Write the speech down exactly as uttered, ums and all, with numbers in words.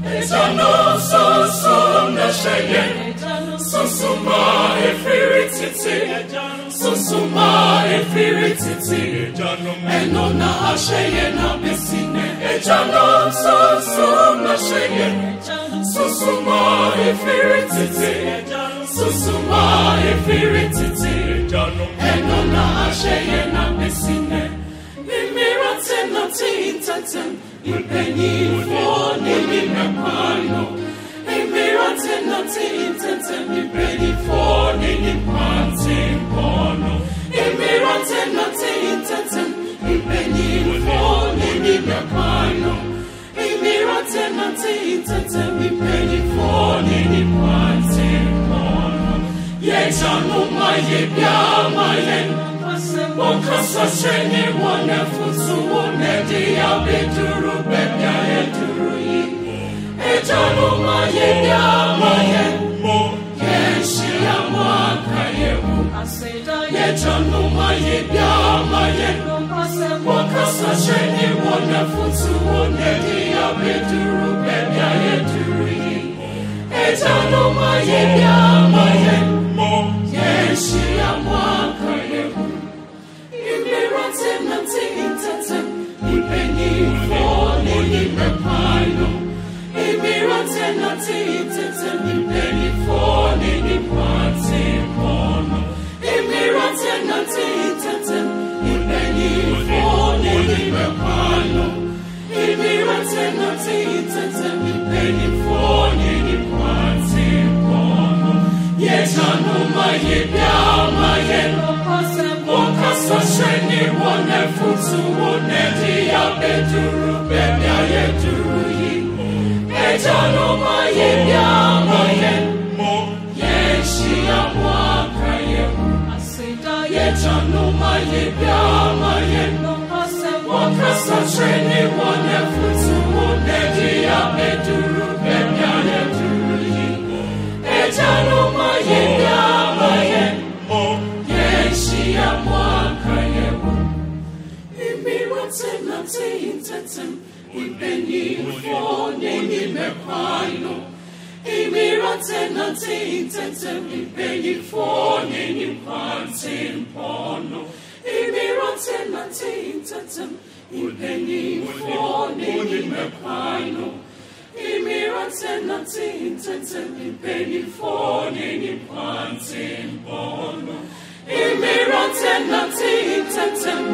Agyanom Sunsum na sheye, Sunsuma efirititi, Sunsuma efirititi, eno na sheye na besine. Agyanom Sunsum na sheye, Sunsuma efirititi, Sunsuma efirititi, eno na sheye na besine. Imirate na tintatem, Ipeni for nini mepano. Imirate na tintatem, Ipeni for nini panting bono. Imirate na tintatem, Ipeni for nini mepano. Imirate na tintatem, Ipeni for nini panting bono. Agyanom ayebia mayen. Okasa sheni wane futu one dia beduru bebya eduru yi. Agyanom ayebia mayen, yenshi amwa kayewu. Agyanom ayebia mayen, okasa sheni wane futu one dia beduru bebya eduru yi. Agyanom ayebia mayen, yenshi amwa kayewu. Imirate na tintatem, Ipeni for nini mepano. Imirate na tintatem, Ipeni for nini panting bono. Imirate na tintatem, Ipeni for nini mepano. Imirate na tintatem, Ipeni for nini panting bono. Agyanom ayebia mayen. Okasa sheni wane futu one dia beduru bebya eduru yi. Agyanom ayebia mayen, yenshi amwa kayewu. Agyanom ayebia mayen, okasa sheni wane futu one dia beduru bebya eduru yi. Agyanom ayebia mayen, yenshi amwa kayewu. Imirate na tintatem, Ipeni for nini mepano. Imirate na tintatem, Ipeni for nini panting bono. Imirate na tintatem, Ipeni for nini mepano. Imirate na tintatem, Ipeni for nini panting bono. Imirate na tintatem,